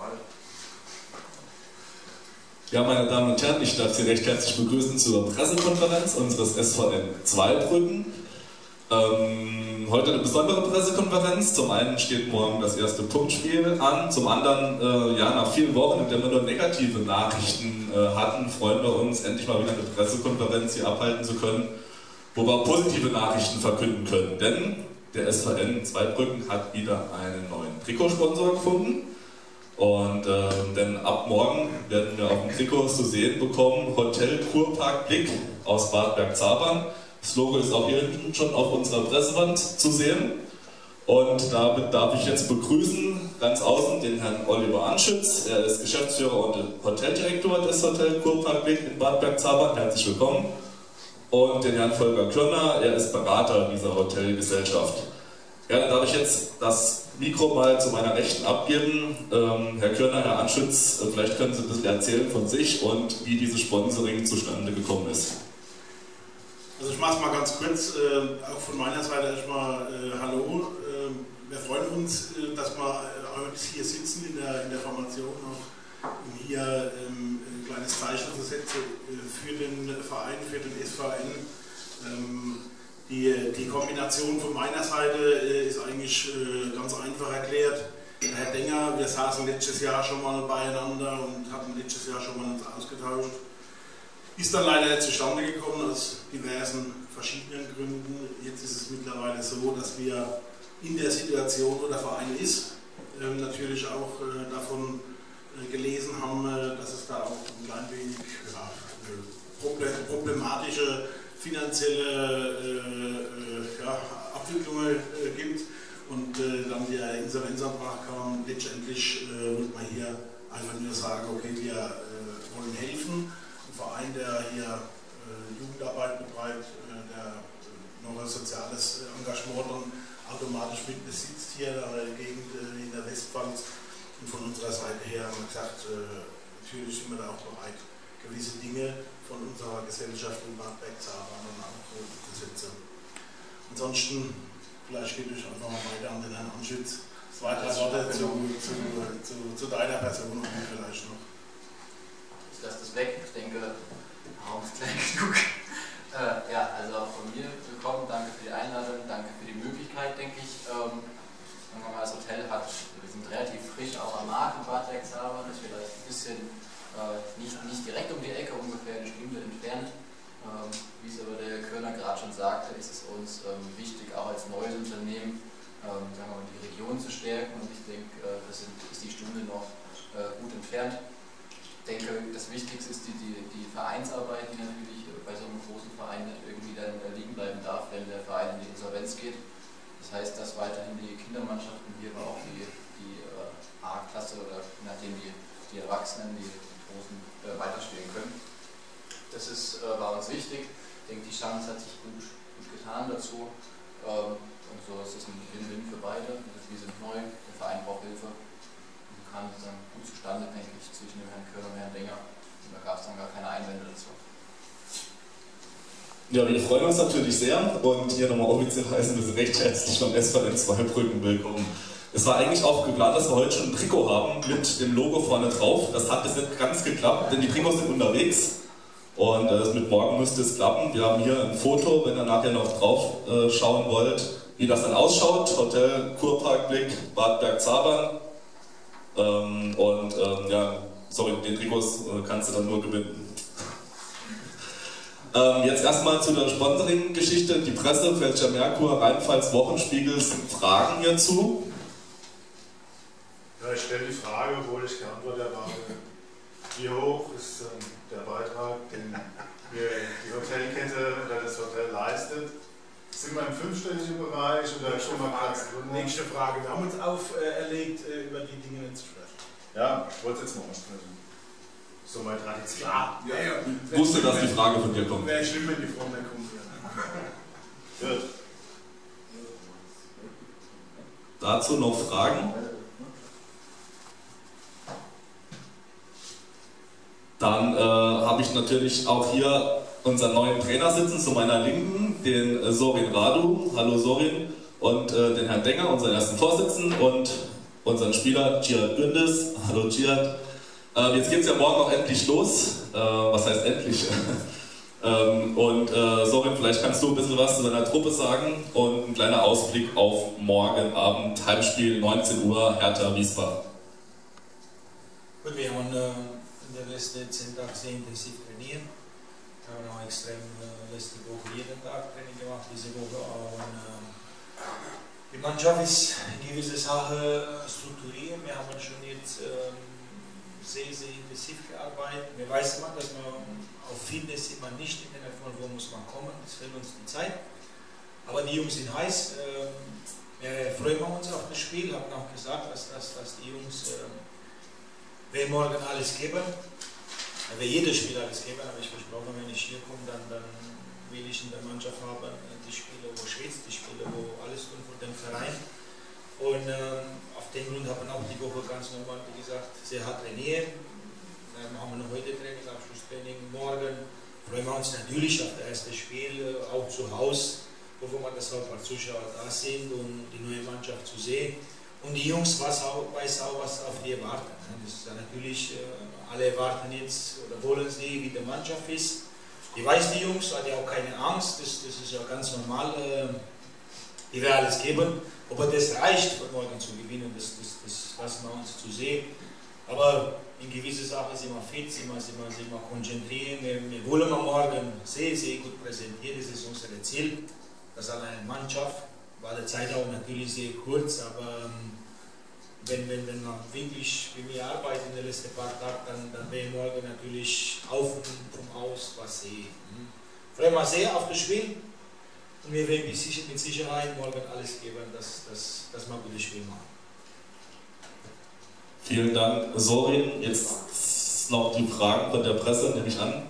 Ja, meine Damen und Herren, ich darf Sie recht herzlich begrüßen zur Pressekonferenz unseres SVN Zweibrücken. Heute eine besondere Pressekonferenz. Zum einen steht morgen das erste Punktspiel an, zum anderen, ja, nach vielen Wochen, in denen wir nur negative Nachrichten hatten, freuen wir uns, endlich mal wieder eine Pressekonferenz hier abhalten zu können, wo wir positive Nachrichten verkünden können. Denn der SVN Zweibrücken hat wieder einen neuen Trikotsponsor gefunden. Und denn ab morgen werden wir auf dem Trikot zu sehen bekommen, Hotel Kurpark Blick aus Bad Bergzabern. Das Logo ist auch hier hinten schon auf unserer Pressewand zu sehen. Und damit darf ich jetzt begrüßen, ganz außen, den Herrn Oliver Anschütz. Er ist Geschäftsführer und Hoteldirektor des Hotel Kurpark Blick in Bad Bergzabern. Herzlich willkommen. Und den Herrn Volker Körner, er ist Berater dieser Hotelgesellschaft. Ja, dann darf ich jetzt das Mikro mal zu meiner Rechten abgeben. Herr Körner, Herr Anschütz, vielleicht können Sie ein bisschen erzählen von sich und wie dieses Sponsoring zustande gekommen ist. Also ich mache es mal ganz kurz, auch von meiner Seite erstmal hallo. Wir freuen uns, dass wir heute hier sitzen in der Formation noch, um hier ein kleines Zeichen zu setzen für den Verein, für den SVN. Die Kombination von meiner Seite ist eigentlich ganz einfach erklärt. Herr Denger, wir saßen letztes Jahr schon mal beieinander und hatten letztes Jahr schon mal uns ausgetauscht. Ist dann leider nicht zustande gekommen aus diversen verschiedenen Gründen. Jetzt ist es mittlerweile so, dass wir in der Situation, wo der Verein ist, natürlich auch davon gelesen haben, dass es da auch ein klein wenig problematische finanzielle Abwicklungen gibt und dann der Insolvenzantrag kam. Letztendlich wollte man hier einfach nur sagen, okay, wir wollen helfen. Ein Verein, der hier Jugendarbeit betreibt, der noch ein soziales Engagement dann automatisch mit besitzt hier in der Gegend in der Westpfalz. Und von unserer Seite her haben wir gesagt, natürlich sind wir da auch bereit, gewisse Dinge von unserer Gesellschaft in Bad Bergzabern dann auch umzusetzen. Ansonsten, vielleicht gebe ich einfach mal weiter an den Herrn Anschütz. 2, 3 Worte zu deiner Person und vielleicht noch. Ich lasse das weg, ich denke, der Raum ist klein genug. Ja, also auch von mir willkommen, danke für die Einladung, danke für die Möglichkeit, denke ich. Sagen wir mal, das Hotel hat, wir sind relativ frisch auch am Markt in Bad Bergzabern, ist vielleicht ein bisschen nicht direkt um die Ecke, ungefähr eine Stunde entfernt. Wie es aber der Körner gerade schon sagte, ist es uns wichtig, auch als neues Unternehmen sagen wir mal, die Region zu stärken, und ich denke, das ist die Stunde noch gut entfernt. Ich denke, das Wichtigste ist die Vereinsarbeit, die natürlich bei so einem großen Verein nicht irgendwie dann liegen bleiben darf, wenn der Verein in die Insolvenz geht. Das heißt, dass weiterhin die Kindermannschaften hier, aber auch die A-Klasse oder nachdem die Erwachsenen, die Großen weiterspielen können. Das war uns wichtig. Ich denke, die Chance hat sich gut getan dazu. Und so ist es ein Win-Win für beide. Wir sind neu, der Verein braucht Hilfe. Und kam dann gut zustande, denke ich, zwischen dem Herrn Körner und Herrn Denger. Und da gab es dann gar keine Einwände dazu. Ja, wir freuen uns natürlich sehr und hier nochmal offiziell heißen wir Sie recht herzlich beim SVN Zweibrücken willkommen. Es war eigentlich auch geplant, dass wir heute schon ein Trikot haben mit dem Logo vorne drauf. Das hat bis jetzt ganz geklappt, denn die Trikots sind unterwegs. Und mit morgen müsste es klappen. Wir haben hier ein Foto, wenn ihr nachher noch drauf schauen wollt, wie das dann ausschaut. Hotel Kurpark Blick, Bad Bergzabern. Ja, sorry, den Trikots kannst du dann nur gewinnen. Jetzt erstmal zu der Sponsoring-Geschichte. Die Presse, Pfälzischer Merkur, Rheinpfalz, Wochenspiegel sind Fragen hierzu. Ja, ich stelle die Frage, obwohl ich keine Antwort erwarte. Wie hoch ist der Beitrag, den die Hotelkette oder das Hotel leistet? Sind wir im fünfstelligen Bereich oder schon mal Platz drunter? Nächste Frage. Wir haben uns auferlegt, über die Dinge zu sprechen. Ja, ich wollte es jetzt mal ansprechen. So mal Tradition. Klar. Ja. Wusste, dass die Frage von dir kommt. Wäre schlimm, wenn die Frau mehr kommt. Gut. Dazu noch Fragen? Dann habe ich natürlich auch hier unseren neuen Trainer sitzen, zu meiner Linken, den Sorin Radu. Hallo Sorin. Und den Herrn Denger, unseren ersten Vorsitzenden. Und unseren Spieler Cihat Gündüz. Hallo Cihat. Jetzt geht es ja morgen auch endlich los. Was heißt endlich? Sorin, vielleicht kannst du ein bisschen was zu deiner Truppe sagen und ein kleiner Ausblick auf morgen Abend, Heimspiel 19 Uhr, Hertha Wiesbaden. Gut, wir haben in der letzten 10 Tagen sehr intensiv trainiert. Wir haben auch extrem letzte Woche jeden Tag Training gemacht, diese Woche. Die Mannschaft ist in gewisser Sache strukturiert. Wir haben schon jetzt sehr intensiv gearbeitet. Wir wissen, dass man auf Fitness immer nicht in der Form, wo muss man kommen, es fehlt uns die Zeit. Aber die Jungs sind heiß. Wir freuen uns auf das Spiel. Wir haben auch gesagt, dass die Jungs wir morgen alles geben. Wir jedes Spiel alles geben, aber ich versprochen, wenn ich hier komme, dann will ich in der Mannschaft haben, die Spiele, wo schwitzt, die Spiele, wo alles tun für den Verein. Und auf den Grund haben wir auch die Woche ganz normal, wie gesagt, sehr hart trainiert. Dann haben wir noch heute Training, Abschlusstraining. Morgen freuen wir uns natürlich auf das erste Spiel, auch zu Hause, wo wir das auch ein paar Zuschauer da sind und die neue Mannschaft zu sehen. Und die Jungs weiß auch, was auf die erwarten. Das ist ja natürlich, alle erwarten jetzt oder wollen sehen, wie die Mannschaft ist. Ich weiß, die Jungs haben ja auch keine Angst, das ist ja ganz normal. Die werden alles geben. Ob das reicht, für morgen zu gewinnen, das lassen wir uns zu sehen. Aber in gewisser Sachen sind wir fit, sind wir konzentriert. Wir wollen morgen sehr, sehr gut präsentieren. Das ist unser Ziel. Das ist eine Mannschaft. War die Zeit auch natürlich sehr kurz, aber wenn man wirklich, wie wir arbeiten in den letzten paar Tagen, dann werden wir morgen natürlich auf und vom Aus was sehen. Freuen wir sehr auf das Spiel und wir werden mit Sicherheit morgen alles geben, dass wir ein gutes Spiel machen. Vielen Dank, Sorin. Jetzt noch die Fragen von der Presse, nehme ich an.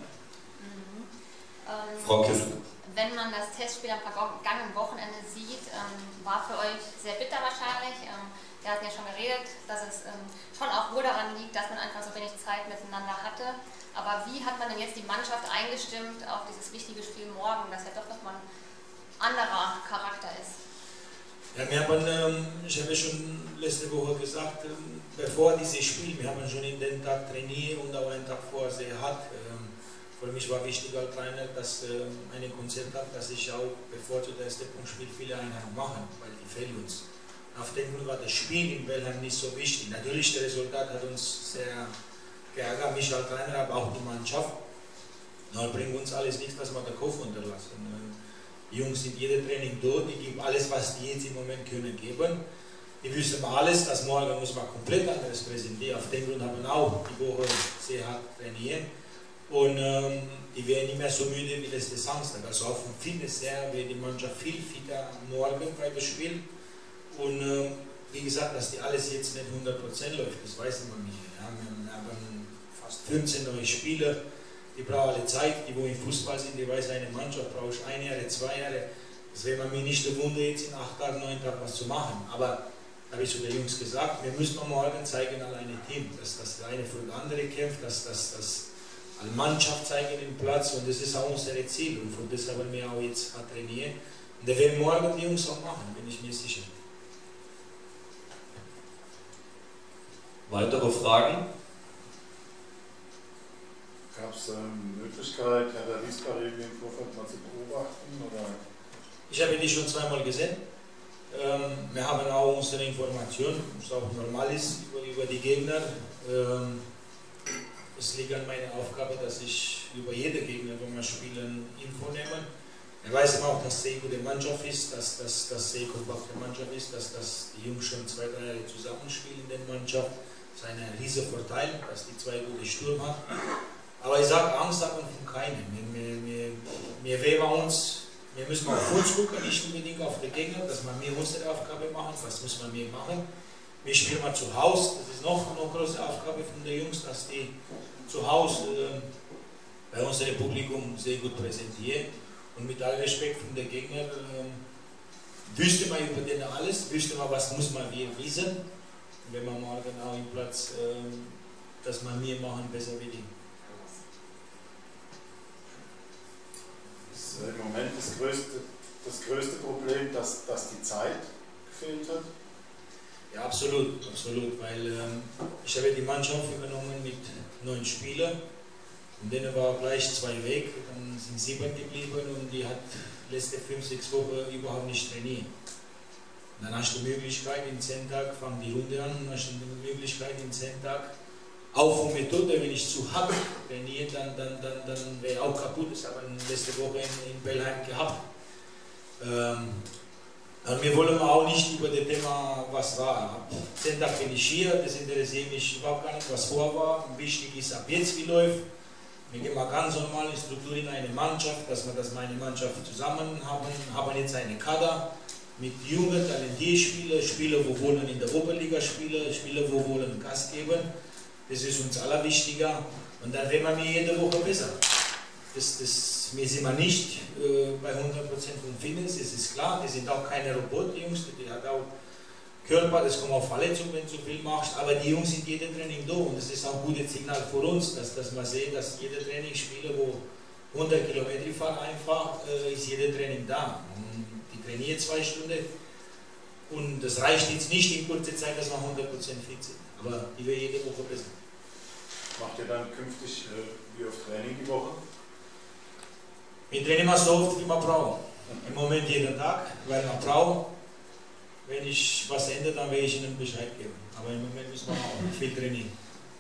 Frau Kissel. Wenn man das Testspiel am vergangenen Wochenende sieht, war für euch sehr bitter wahrscheinlich. Wir hatten ja schon geredet, dass es schon auch wohl daran liegt, dass man einfach so wenig Zeit miteinander hatte. Aber wie hat man denn jetzt die Mannschaft eingestimmt auf dieses wichtige Spiel morgen, das ja doch nochmal ein anderer Charakter ist? Ja, ich habe ja schon letzte Woche gesagt, bevor dieses Spiel, wir haben schon in den Tag trainiert und auch einen Tag vorher sehr hart. Für mich war wichtig als Trainer, dass ein Konzept hat, dass ich auch bevor zu der ersten Punktspiel viele Einheiten machen, weil die fehlen uns. Auf den Grund war das Spiel in Belheim nicht so wichtig. Natürlich, das Resultat hat uns sehr geärgert, mich als Trainer, aber auch die Mannschaft. Nur bringt uns alles nichts, dass wir den Kopf unterlassen. Die Jungs sind jedes Training dort, die geben alles, was die jetzt im Moment können geben. Die wissen alles, dass morgen muss man komplett anderes präsentieren. Auf den Grund haben wir auch die Woche sehr hart trainiert. Und die werden nicht mehr so müde wie letzte Samstag. Also auch vom Fitness her wird die Mannschaft viel fitter morgen bei dem Spiel. Und wie gesagt, dass die alles jetzt nicht 100% läuft, das weiß man nicht. Ja, wir haben fast 15 neue Spieler, die brauchen alle Zeit, die wo im Fußball sind, die weiß, eine Mannschaft braucht 1 Jahr, 2 Jahre. Das wäre mir nicht der Wunder, jetzt in 8 Tagen, 9 Tagen was zu machen. Aber da habe ich zu den Jungs gesagt, wir müssen morgen zeigen, alleine Team, dass das eine für das andere kämpft, dass eine Mannschaft zeigen den Platz und das ist auch unser Ziel und von das haben wir auch jetzt trainiert. Und da werden morgen die Jungs auch machen, bin ich mir sicher. Weitere Fragen? Gab es Möglichkeit, Hertha Wiesbaden im Vorfeld mal zu beobachten? Oder? Ich habe die schon zweimal gesehen. Wir haben auch unsere Informationen, was auch normal ist, über die Gegner. Es liegt an meiner Aufgabe, dass ich über jede Gegner, wo wir spielen, Info nehme. Er weiß auch, dass es eine gute Mannschaft ist, dass es eine kompakte Mannschaft ist, dass die Jungs schon 2, 3 Jahre zusammenspielen in der Mannschaft. Das ist ein riesiger Vorteil, dass die 2 gute Sturm haben. Aber ich sage, Angst hat man von keinem. Wir müssen auf uns gucken, nicht unbedingt auf den Gegner, dass wir unsere Aufgabe machen. Was muss man mehr machen? Wir spielen mal zu Hause, das ist noch eine große Aufgabe von den Jungs, dass die zu Hause bei unserem Publikum sehr gut präsentieren. Und mit allem Respekt von den Gegnern wüsste man über den alles, wüsste man, was muss man wie wissen. Und wenn man morgen auch im Platz, dass man mehr machen, besser wie die. Ist im Moment das größte Problem, dass die Zeit gefehlt hat? Ja, absolut, absolut, weil ich habe die Mannschaft übernommen mit 9 Spielern und denen war gleich 2 weg, dann sind 7 geblieben und die hat letzte 5-6 Wochen überhaupt nicht trainiert. Und dann hast du die Möglichkeit, in 10 Tagen fangen die Runde an und hast du die Möglichkeit, in 10 Tagen auf und Methode, wenn ich zu hart trainiere, dann wäre auch kaputt. Das haben wir letzte Woche in Bellheim gehabt. Und wir wollen auch nicht über das Thema, was war. Ab 10 Tage bin ich hier, das interessiert mich überhaupt gar nicht, was vor war. Wichtig ist ab jetzt, wie läuft. Wir gehen mal ganz normal in Struktur in eine Mannschaft, dass wir das meine Mannschaft zusammen haben jetzt eine Kader mit jungen, talentierten Spielern, Spieler, wo wollen in der Oberliga spielen, Spieler, wo wollen Gas geben. Das ist uns allerwichtiger. Und dann werden wir jede Woche besser. Wir sind wir nicht bei 100% von Fitness, das ist klar. Die sind auch keine Robot-Jungs, die hat auch Körper, das kommt auf Verletzungen, wenn du zu viel machst. Aber die Jungs sind jedes Training da und das ist auch ein gutes Signal für uns, dass man sieht, dass jeder Trainingsspieler, wo 100 Kilometer fahren einfach, ist jeder Training da. Und die trainieren 2 Stunden und das reicht jetzt nicht in kurzer Zeit, dass wir 100% fit sind. Aber die werden jede Woche besser. Macht ihr dann künftig wie oft Training die Woche? Wir trainieren mal so oft, wie wir brauchen. Im Moment jeden Tag, weil wir brauchen. Wenn ich was ändere, dann werde ich Ihnen Bescheid geben. Aber im Moment müssen wir auch viel trainieren.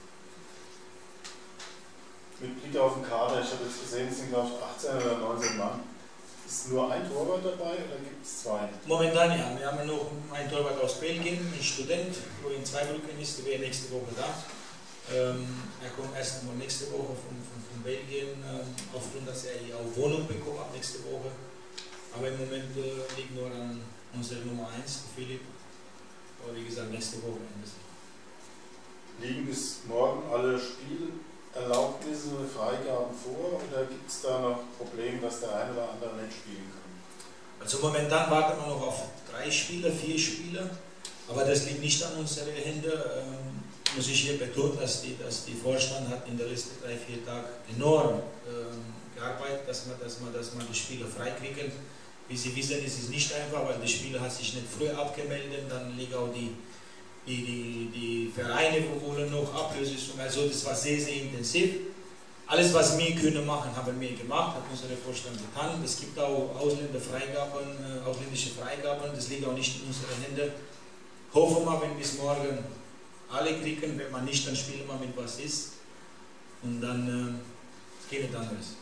Mit Blick auf den Kader, ich habe jetzt gesehen, es sind glaube ich 18 oder 19 Mann. Ist nur ein Torwart dabei oder gibt es 2? Momentan ja. Wir haben noch einen Torwart aus Belgien, ein Student, wo in Zweibrücken ist, der wäre nächste Woche da. Er kommt erst einmal nächste Woche von Belgien, aufgrund, dass er hier auch Wohnung bekommt ab nächste Woche. Aber im Moment liegt nur an unsere Nummer 1, Philipp. Aber wie gesagt, nächste Woche Ende. Liegen bis morgen alle Spielerlaubnisse, Freigaben vor oder gibt es da noch Probleme, dass der eine oder andere nicht spielen kann? Also momentan warten wir noch auf 3 Spieler, 4 Spieler, aber das liegt nicht an unseren Händen. Muss ich hier betonen, dass die Vorstand hat in den letzten 3-4 Tagen enorm gearbeitet, dass wir die Spieler freikriegen. Wie Sie wissen, ist es nicht einfach, weil der Spieler hat sich nicht früher abgemeldet, dann liegen auch die Vereine, wo wollen noch Ablösesumme. Also das war sehr, sehr intensiv. Alles, was wir können machen, haben wir gemacht, hat unser Vorstand getan. Es gibt auch ausländische Freigaben, das liegt auch nicht in unseren Händen. Hoffen wir, wenn bis morgen alle kriegen, wenn man nicht, dann spielen wir mit was ist. Und dann geht es anderes.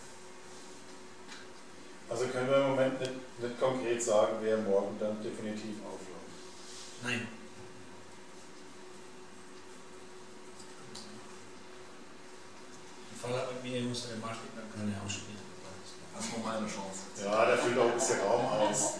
Also können wir im Moment nicht konkret sagen, wer morgen dann definitiv aufläuft? Nein. Im Fall hat mir unsere Martin, dann kann er auch spielen. Das ist nur meine Chance. Ja, der füllt auch ein bisschen Raum aus.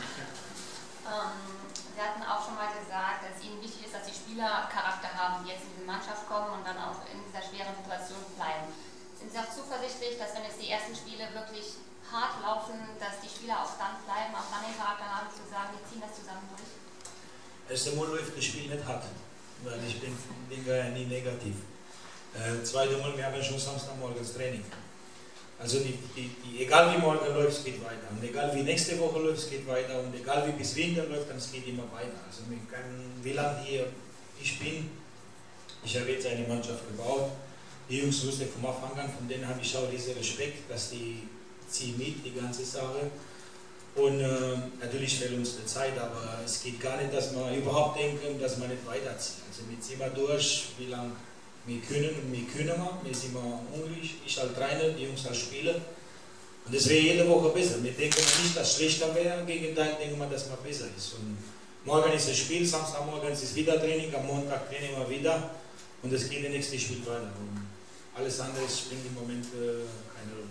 Sie hatten auch schon mal gesagt, dass es Ihnen wichtig ist, dass die Spieler Charakter haben, die jetzt in diese Mannschaft kommen und dann auch in dieser schweren Situation bleiben. Sind Sie auch zuversichtlich, dass wenn jetzt die ersten Spiele wirklich hart laufen, dass die Spieler auch dann bleiben, auch dann den Charakter haben, zu sagen, wir ziehen das zusammen durch? Erst einmal läuft das Spiel nicht hart, weil ich denke ja nie negativ. Zweite Mal, wir haben schon Samstagmorgens Training. Also egal wie morgen läuft, es geht weiter. Und egal wie nächste Woche läuft, es geht weiter. Und egal wie bis Winter läuft, dann es geht immer weiter. Also wie lange hier ich bin, ich habe jetzt eine Mannschaft gebaut. Die Jungs wussten vom Anfang an, von denen habe ich auch diesen Respekt, dass die ziehen mit, die ganze Sache. Und natürlich fehlt uns die Zeit, aber es geht gar nicht, dass wir überhaupt denken, dass wir nicht weiterziehen. Also wir ziehen wir durch, wie lange wir können und wir können wir sind hungrig, ich als Trainer, die Jungs als Spieler. Und das wäre jede Woche besser. Wir denken nicht, dass es schlechter wäre, im Gegenteil denken wir, dass man besser ist. Und morgen ist das Spiel, Samstagmorgen ist wieder Training, am Montag trainieren wir wieder und es geht das nächste Spiel weiter. Und alles andere spielt im Moment keine Rolle.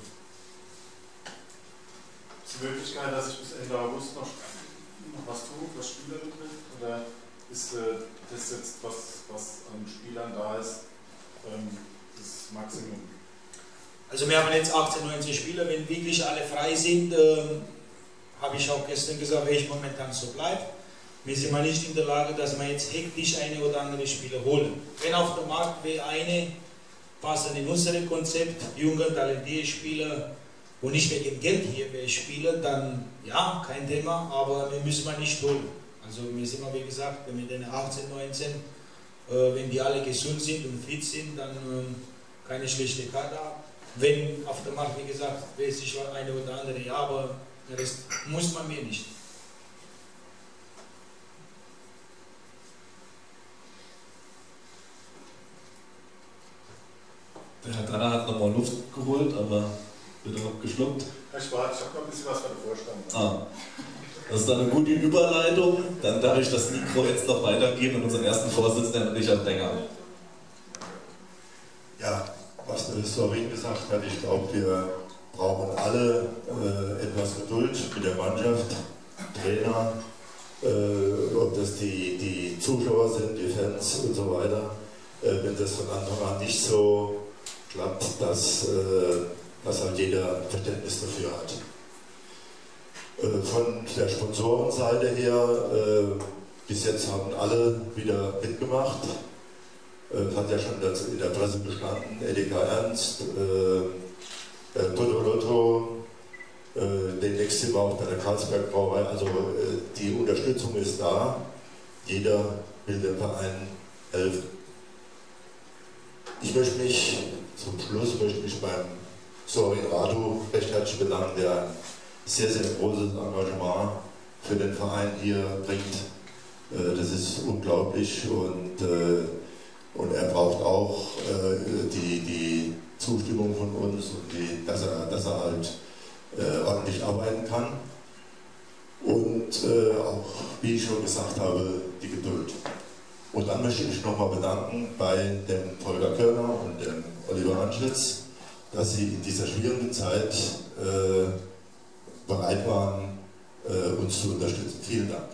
Ist die Möglichkeit, dass ich bis Ende August noch was tue, was Spieler betrifft? Oder ist das jetzt, was an Spielern da ist, das Maximum? Also wir haben jetzt 18, 19 Spieler, wenn wirklich alle frei sind, habe ich auch gestern gesagt, welche momentan so bleibt. Wir sind mal nicht in der Lage, dass wir jetzt hektisch eine oder andere Spieler holen. Wenn auf dem Markt wäre eine, passen in unser Konzept, junge, talentierte Spieler, wo nicht wegen Geld hier spielen, dann ja, kein Thema, aber wir müssen mal nicht holen. Also mir ist immer wie gesagt, wenn wir den 18, 19, wenn die alle gesund sind und fit sind, dann keine schlechte Karte haben. Wenn auf dem Markt, wie gesagt, weiß ich eine oder andere, ja, aber den Rest muss man mir nicht. Der Herr Danner hat nochmal Luft geholt, aber wird auch geschluckt. Ich habe noch ein bisschen was von der Vorstand. Ah. Das ist dann eine gute Überleitung. Dann darf ich das Mikro jetzt noch weitergeben an unseren ersten Vorsitzenden, Richard Denger. Ja, was der Sorin gesagt hat, ich glaube, wir brauchen alle etwas Geduld mit der Mannschaft, Trainer, ob das die Zuschauer sind, die Fans und so weiter. Wenn das von Anfang an nicht so klappt, dass halt jeder Verständnis dafür hat. Von der Sponsorenseite her, bis jetzt haben alle wieder mitgemacht. Hat ja schon in der Presse bestanden, Edeka Ernst, Toto Lotto, demnächst sind wir auch bei der Karlsberg Brauerei, also die Unterstützung ist da, jeder will dem Verein helfen. Ich möchte mich zum Schluss beim Sorin Radu recht herzlich bedanken, der ein sehr, sehr großes Engagement für den Verein hier bringt. Das ist unglaublich und er braucht auch die Zustimmung von uns und dass er halt ordentlich arbeiten kann. Und auch, wie ich schon gesagt habe, die Geduld. Und dann möchte ich mich nochmal bedanken bei dem Volker Körner und dem Oliver Anschlitz, dass sie in dieser schwierigen Zeit bereit waren, uns zu unterstützen. Vielen Dank.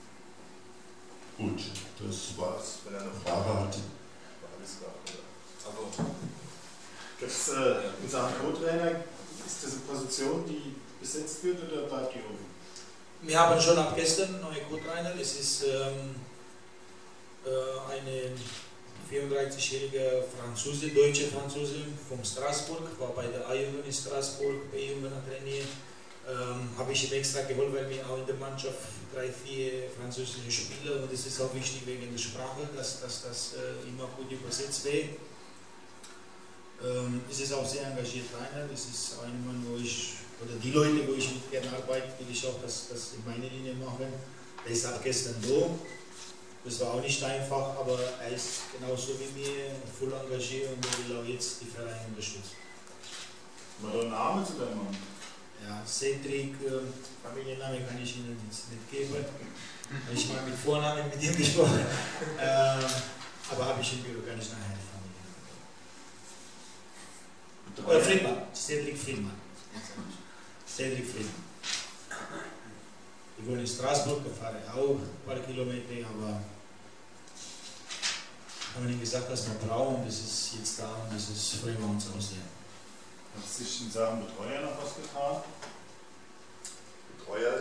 Gut, das war's. Wenn er eine Frage hat. Also, gibt's unser Co-Trainer, ist diese Position, die besetzt wird, oder bleibt die offen? Wir haben schon ab gestern neue Co-Trainer. Es ist eine 34-jährige Franzose, deutsche Franzose von Straßburg, war bei der A-Jugend in Straßburg, B-Jugend trainiert. Habe ich ihm extra geholt, weil wir auch in der Mannschaft 3, 4 französische Spieler, und es ist auch wichtig wegen der Sprache, dass das immer gut übersetzt wird. Es ist auch sehr engagiert Trainer, das ist ein Mann, wo ich, oder die Leute, wo ich mit gerne arbeite, will ich auch das in meine Linie machen. Er ist ab gestern da. Das war auch nicht einfach, aber er ist genauso wie mir voll engagiert und er will auch jetzt die Vereine unterstützen. Mal einen Namen zu deinem Mann? Ja, Cedric, Familienname kann ich Ihnen jetzt nicht geben. Ich habe mit Vornamen mit ihm gesprochen, aber habe ich im Büro gar nicht nachher die Familie. Oder Friedmann, Cedric Friedmann. Cedric Friedmann. Ich wohne in Straßburg, da fahre ich auch ein paar Kilometer, aber haben ihnen gesagt, dass wir brauchen, das ist jetzt da und das ist freuen wir uns aus. Ja. Hat sich in Sachen Betreuer noch was getan? Betreuer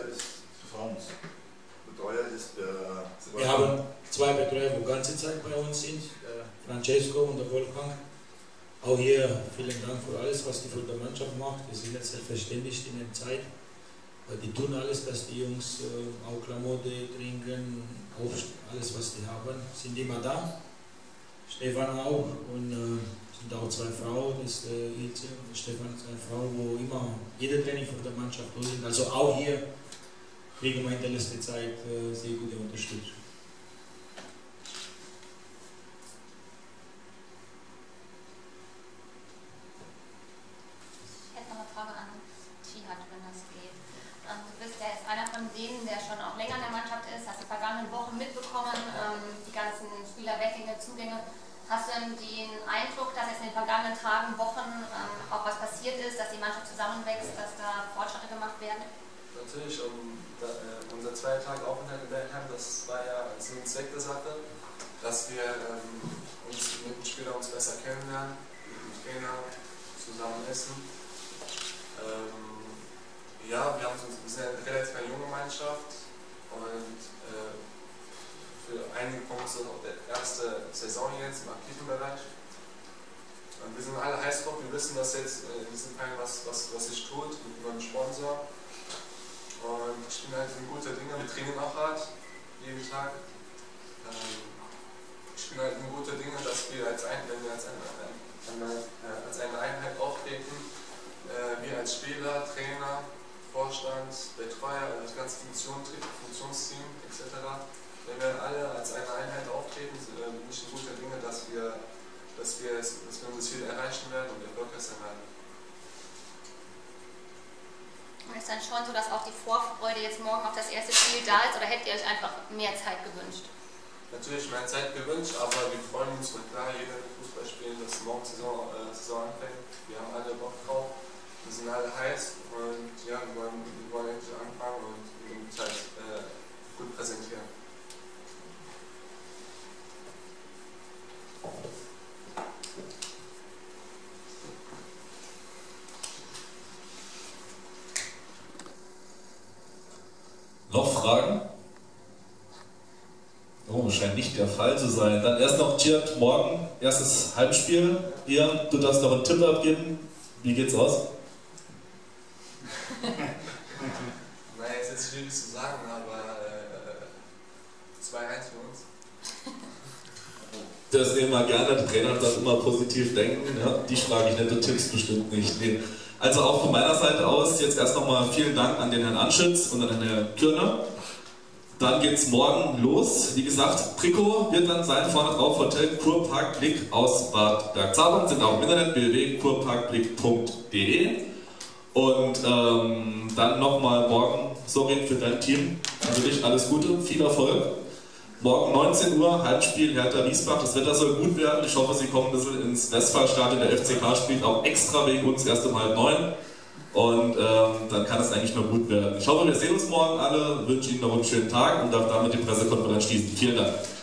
ist der Wir haben 2 Betreuer, die ganze Zeit bei uns sind, der Francesco und der Wolfgang. Auch hier vielen Dank für alles, was die für die Mannschaft macht. Wir sind jetzt selbstverständlich in der Zeit. Die tun alles, dass die Jungs auch Klamotten trinken, alles was die haben, sind immer da. Stefan auch und sind auch 2 Frauen, das ist Ilse und Stefan, 2 Frauen, wo immer jeder Training von der Mannschaft durch sind. Also auch hier kriegen wir in der letzten Zeit sehr gute Unterstützung. Ich hätte noch eine Frage an Tihad, wenn das geht. Du bist ja jetzt einer von denen, der schon auch länger in der Mannschaft ist, hast du vergangenen Wochen mitbekommen, die ganzen Spielerweggänge, Zugänge. Hast du den Eindruck, dass jetzt in den vergangenen Tagen, Wochen auch was passiert ist, dass die Mannschaft zusammenwächst, dass da Fortschritte gemacht werden? Natürlich, unser 2 Tage Aufenthalt in Bellingham, das war ja Sinn und Zweck der Sache, dass wir uns mit den Spielern besser kennenlernen, mit dem Trainer zusammen essen. Ja, wir sind eine relativ junge Mannschaft und für einige Punkte ist das auch die erste Saison jetzt im aktiven Bereich. Und wir sind alle heiß drauf, wir wissen, dass jetzt in diesem Fall was sich tut mit einem Sponsor. Und ich bin halt in guter Dinge, wir trainieren auch hart. jeden Tag. Ich bin halt ein guter Dinge, dass wir wenn wir als eine Einheit auftreten, wir als Spieler, Trainer, Vorstand, Betreuer, das ganze Funktionsteam etc., wenn wir alle als eine Einheit auftreten, bin ich ein guter Dinge, dass wir unser Ziel erreichen werden und erfolgreich sein werden. Ist dann schon so, dass auch die Vorfreude jetzt morgen auf das erste Spiel da ist, oder hättet ihr euch einfach mehr Zeit gewünscht? Natürlich mehr Zeit gewünscht, aber wir freuen uns, na klar, jeder will Fußball spielen, dass morgen Saison anfängt. Wir haben alle Bock drauf, wir sind alle heiß und ja, wir wollen endlich anfangen und die Zeit gut präsentieren. Noch Fragen? Oh, scheint nicht der Fall zu sein. Dann erst noch, Tjert, morgen, erstes Heimspiel. Ihr, du darfst noch einen Tipp abgeben. Wie geht's aus? Naja, ist jetzt schwierig zu sagen, aber 2-1 für uns. Das nehmen wir gerne. Der Trainer darf immer positiv denken. Ja, die frage ich nicht, du tippst bestimmt nicht. Nee. Also auch von meiner Seite aus jetzt erst nochmal vielen Dank an den Herrn Anschütz und an den Herrn Kürner. Dann geht es morgen los. Wie gesagt, Trikot wird dann sein, vorne drauf Hotel Kurparkblick aus Bad Bergzabern. Sind auch im Internet www.kurparkblick.de. Und dann nochmal morgen, sorry für dein Team, natürlich alles Gute, viel Erfolg. Morgen 19 Uhr, Heimspiel Hertha Wiesbach. Das Wetter soll gut werden. Ich hoffe, Sie kommen ein bisschen ins Westfalenstadion. Der FCK spielt auch extra wegen uns erst um 8:30. Und dann kann es eigentlich nur gut werden. Ich hoffe, wir sehen uns morgen alle. Wünsche Ihnen noch einen schönen Tag und darf damit die Pressekonferenz schließen. Vielen Dank.